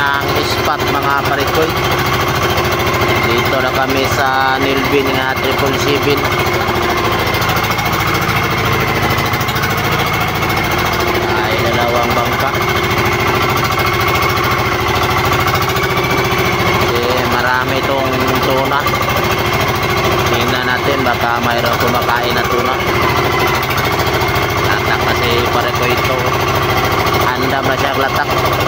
ang spot mga parikoy. Dito na kami sa Nilbin nga 777. Ay dalawang bangka. Marami itong tuna. Tingnan natin baka mayroon kumakain na tuna. Latak kasi parikoy ito. Andam na siya latak.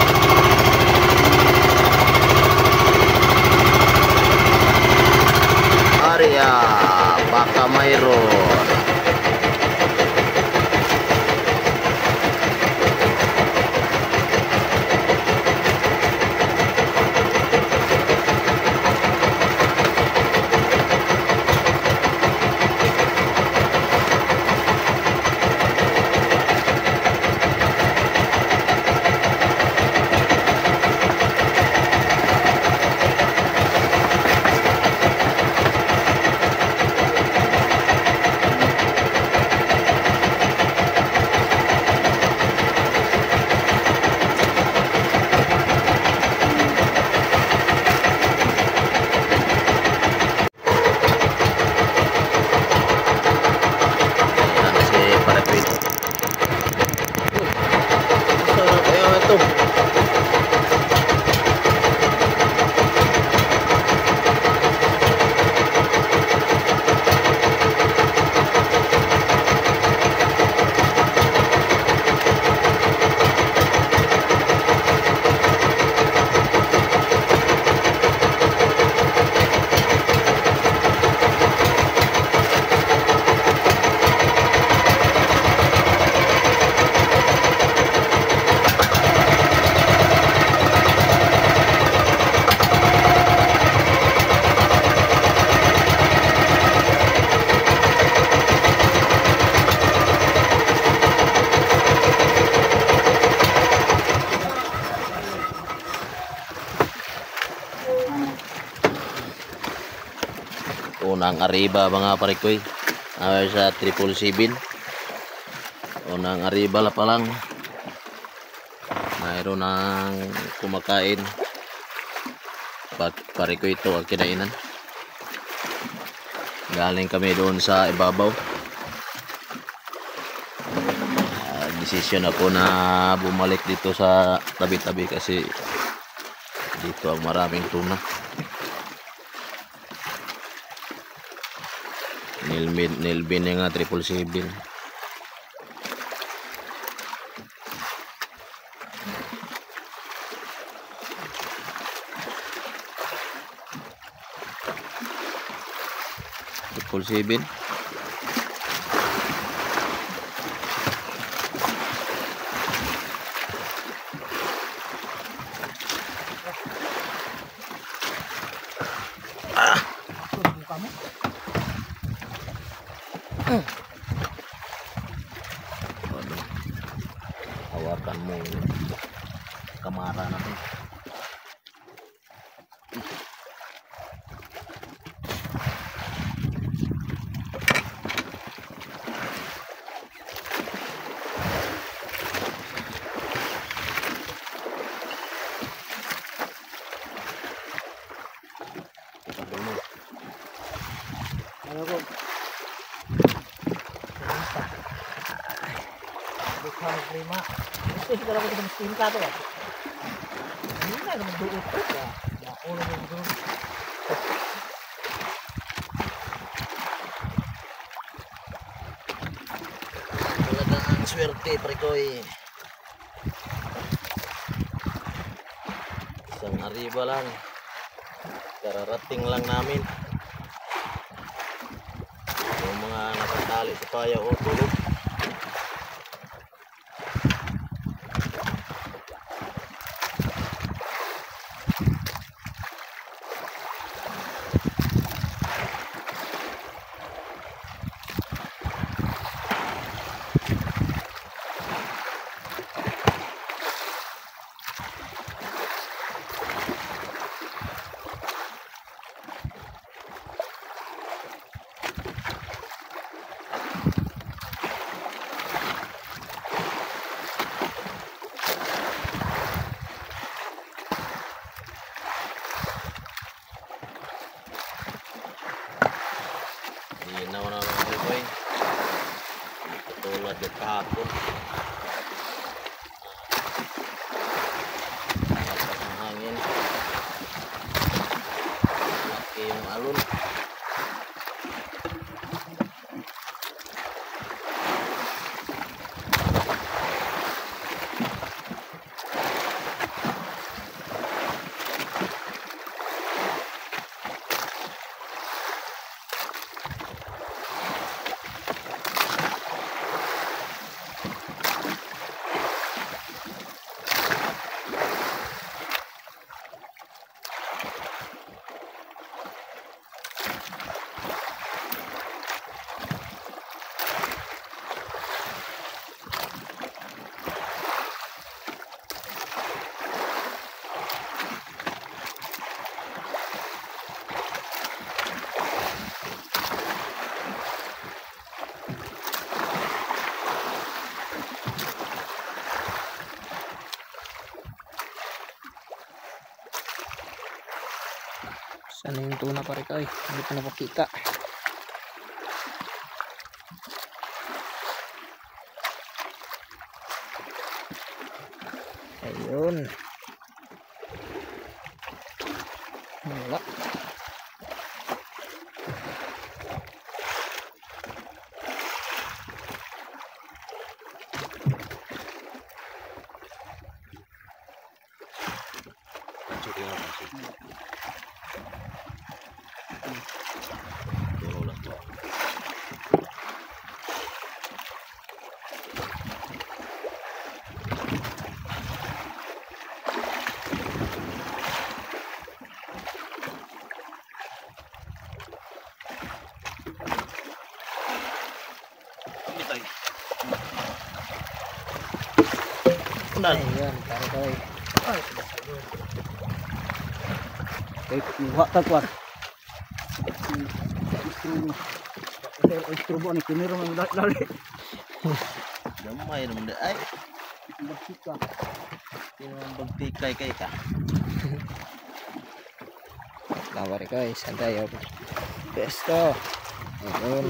Arya, baka mayroon. Unang arriba mga parikoy sa 777. Unang arriba la pa lang mayroon ng kumakain. Parikoy ito ang kinainan. Galing kami doon sa ibabaw. Desisyon ako na bumalik dito sa tabi-tabi kasi dito ang maraming tuna. Nilbin nga 777. Hawakan mo kamara natin. Prima. Ito siguro ko sa tinta to. Hindi na naman duot ko. Ulo mo dito. Talagang swerte parikoy. Isang arriba lang. Kararating lang namin. Yung mga nakatali sa paya o tulog. dagat kahapon. Lakas ng hangin. Laki yung alon. Sana yung tuna pare ko, hindi pa napakita. Ayun. Wala. Ayan, pare ko. Ay, kuha ka kwa. Istro ni kiniro mo lali. Gamay naman ay. Bakika. Bagpikay kay ka. Pare ko, saan tayo? Pesto. Ayun.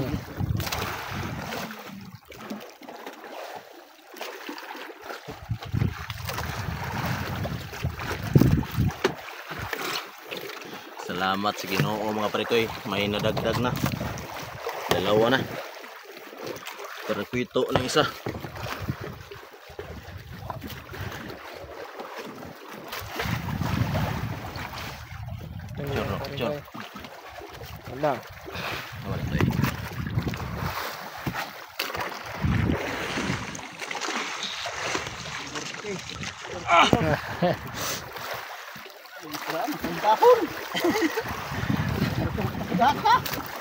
Salamat sa Ginoo mga parikoy, may nadagdag na. Dalawa na. Perkwito ng isa. Choro, choro. Wala. Wala tayo. Ang tahon. Naka.